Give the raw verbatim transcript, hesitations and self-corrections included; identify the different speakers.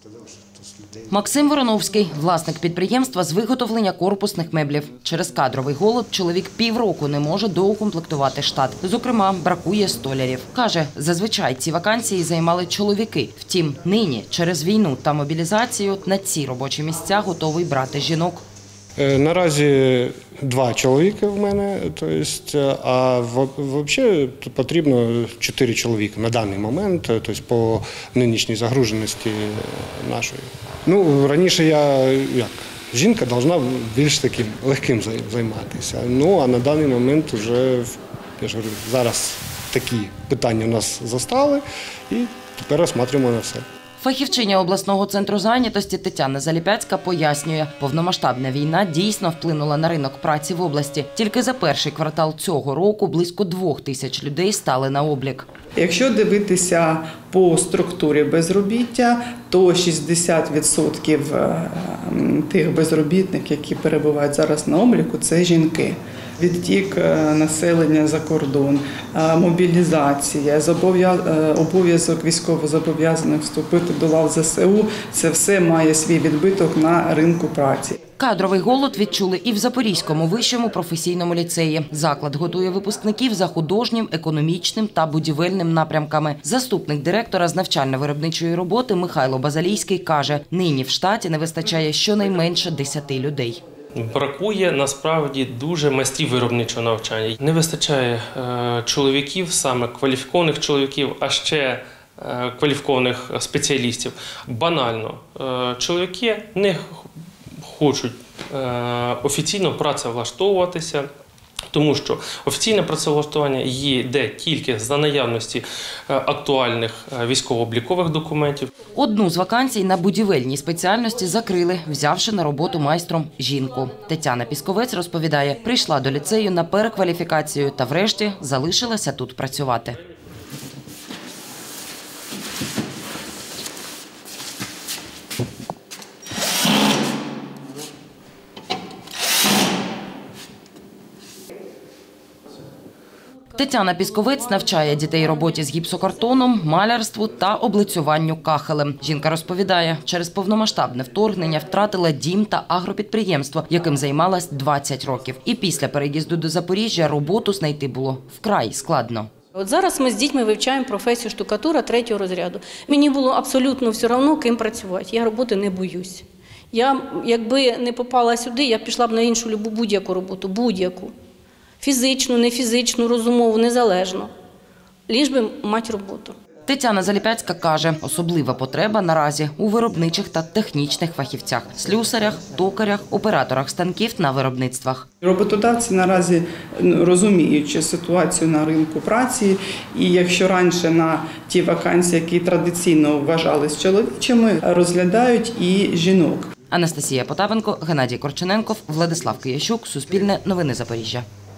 Speaker 1: Максим Вороновський – власник підприємства з виготовлення корпусних меблів. Через кадровий голод чоловік півроку не може доукомплектувати штат. Зокрема, бракує столярів. Каже, зазвичай ці вакансії займали чоловіки. Втім, нині через війну та мобілізацію на ці робочі місця готовий брати жінок.
Speaker 2: Наразі два чоловіки в мене, тобто, а взагалі потрібно чотири чоловіка на даний момент, тобто по нинішній загруженості нашої. Ну, раніше я, як, жінка повинна більш таким легким займатися. Ну, а на даний момент вже, я ж говорю, зараз такі питання у нас застали і тепер розглядаємо на все.
Speaker 1: Фахівчиня обласного центру зайнятості Тетяна Заліпяцька пояснює, повномасштабна війна дійсно вплинула на ринок праці в області. Тільки за перший квартал цього року близько двох тисяч людей стали на облік.
Speaker 3: Якщо дивитися по структурі безробіття, то шістдесят відсотків тих безробітних, які перебувають зараз на обліку, це жінки. Відтік населення за кордон, мобілізація, обов'язок військовозобов'язаних вступити до лав зе се у – це все має свій відбиток на ринку праці.
Speaker 1: Кадровий голод відчули і в Запорізькому вищому професійному ліцеї. Заклад готує випускників за художнім, економічним та будівельним напрямками. Заступник директора з навчально-виробничої роботи Михайло Базалійський каже, нині в штаті не вистачає щонайменше десяти людей.
Speaker 4: Бракує, насправді, дуже майстрів виробничого навчання. Не вистачає е, чоловіків, саме кваліфікованих чоловіків, а ще е, кваліфікованих спеціалістів. Банально, е, чоловіки не хочуть е, офіційно працевлаштовуватися, тому що офіційне працевлаштування йде тільки за наявності актуальних військово-облікових документів.
Speaker 1: Одну з вакансій на будівельній спеціальності закрили, взявши на роботу майстром жінку. Тетяна Пісковець розповідає, прийшла до ліцею на перекваліфікацію та врешті залишилася тут працювати. Тетяна Пісковець навчає дітей роботі з гіпсокартоном, малярству та облицюванню кахелем. Жінка розповідає, через повномасштабне вторгнення втратила дім та агропідприємство, яким займалась двадцять років. І після переїзду до Запоріжжя роботу знайти було вкрай складно.
Speaker 5: От зараз ми з дітьми вивчаємо професію штукатура третього розряду. Мені було абсолютно все одно, ким працювати. Я роботи не боюсь. Я, якби не попала сюди, я пішла б на іншу любу будь-яку роботу, будь-яку. Фізичну, не фізичну, розумову, незалежно. Ліж би мати роботу.
Speaker 1: Тетяна Заліпяцька каже, особлива потреба наразі у виробничих та технічних фахівцях – слюсарях, токарях, операторах станків на виробництвах.
Speaker 3: Роботодавці наразі розуміють ситуацію на ринку праці, і якщо раніше на ті вакансії, які традиційно вважались чоловічими, розглядають і жінок.
Speaker 1: Анастасія Потапенко, Геннадій Корчененков, Владислав Киящук, Суспільне новини Запоріжжя.